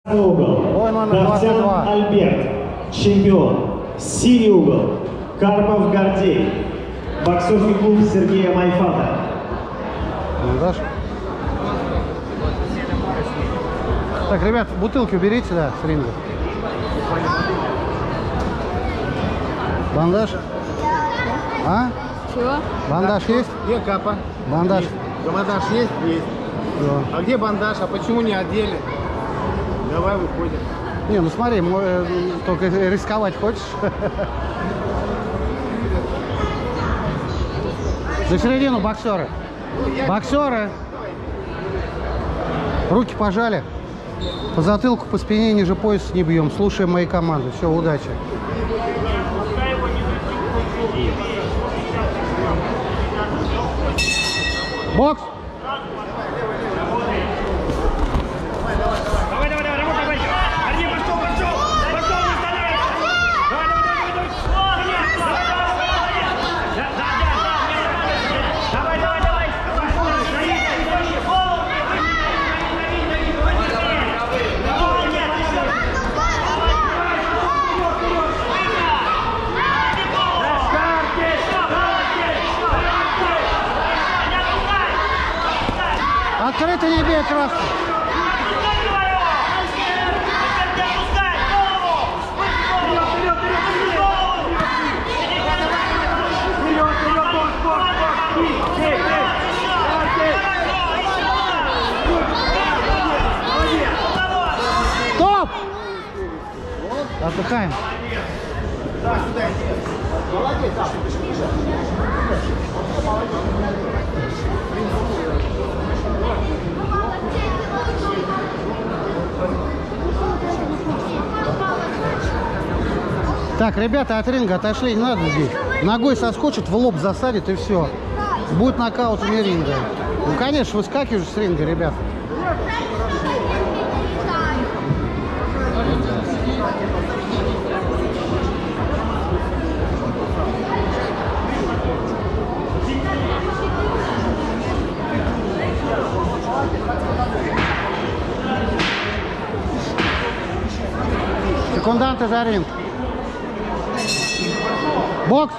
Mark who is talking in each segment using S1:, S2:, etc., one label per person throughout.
S1: Угол.
S2: Бой номер
S1: Давтян
S2: 22.
S1: Альберт, чемпион. Синий угол. Карпов Гордей. Боксерский клуб Сергея Майфата.
S2: Бандаж. Так, ребят, бутылки уберите, да, с ринга. Бандаж? А?
S3: Чего?
S2: Бандаж есть?
S4: Где капа?
S2: Бандаж.
S4: Бандаж есть? Есть.
S2: Все.
S4: А где бандаж? А почему не одели? Давай выходим.
S2: Не, ну смотри, только рисковать хочешь? На середину боксеры. Боксеры. Руки пожали. По затылку, по спине, ниже пояса не бьем. Слушаем мои команды. Все, удачи. Бокс! Открыто не бей краску. Стоп! Отдыхаем. Так, ребята от ринга отошли, не надо здесь. Ногой соскочит, в лоб засадит и все. Будет нокаут вне ринга. Ну, конечно, выскакиваешь с ринга, ребята. Секунданты за ринг. Бокс.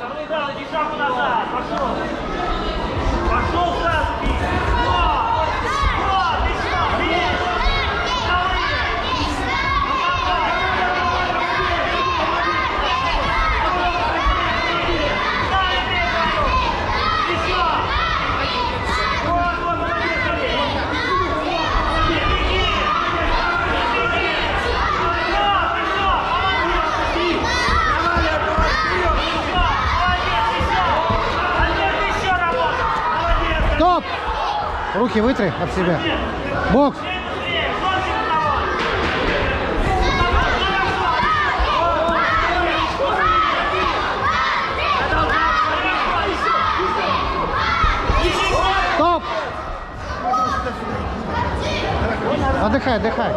S2: Стоп! Руки вытри от себя. Бокс! Стоп! Отдыхай, отдыхай.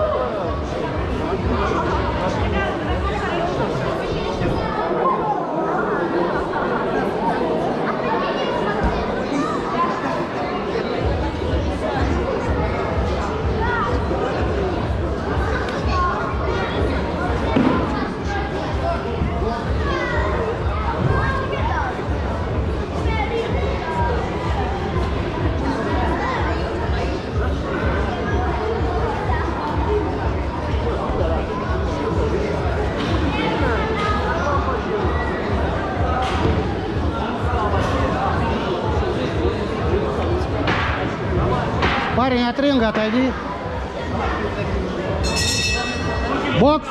S2: Парень, от ринга отойди. Бокс.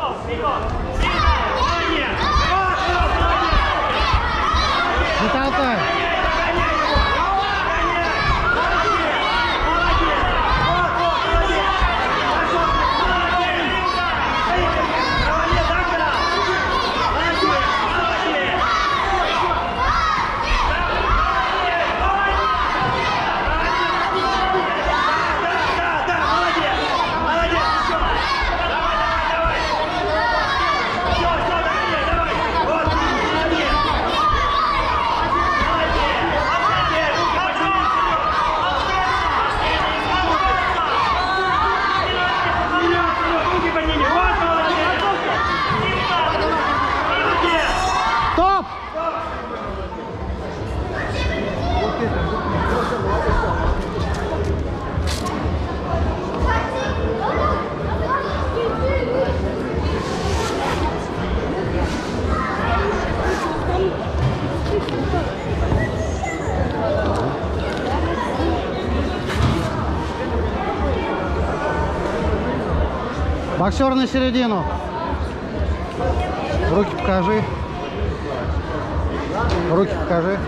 S2: Не толкай. Боксер на середину. Руки покажи. Руки покажи.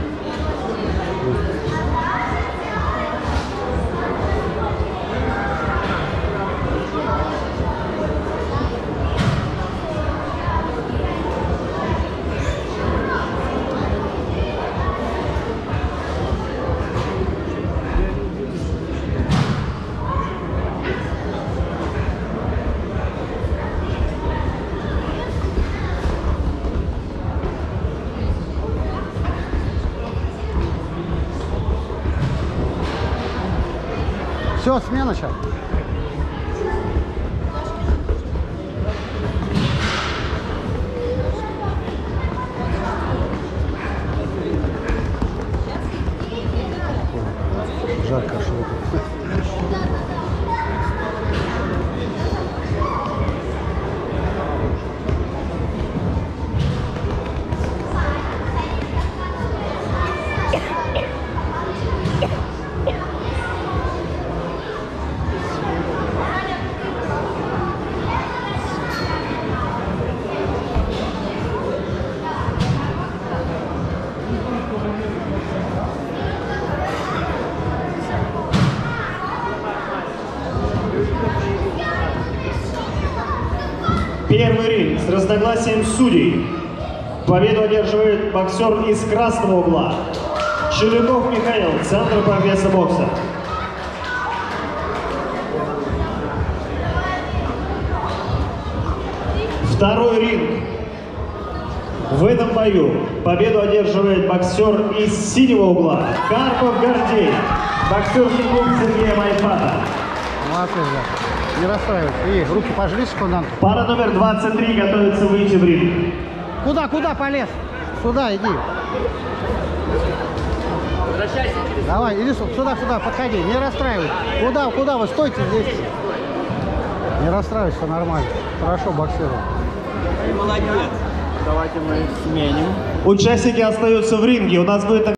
S2: Все, смена сейчас. Жарко шло.
S1: Первый ринг с разногласием судей. Победу одерживает боксер из красного угла. Челюков Михаил, центр по весу бокса. Второй ринг. В этом бою победу одерживает боксер из синего угла. Карпов Гордей. Боксерский клуб Сергея Майфата.
S2: Молодцы, да. Не расстраивайся. И руки пожали секунданту.
S1: Пара номер 23 готовится выйти в ринг.
S2: Куда полез? Сюда иди. Давай, иди сюда, подходи. Не расстраивайся. Куда вы? Стойте здесь. Не расстраивайся, нормально. Хорошо боксируй.
S4: Молодец. Давайте мы сменим.
S1: Участники остаются в ринге. У нас будет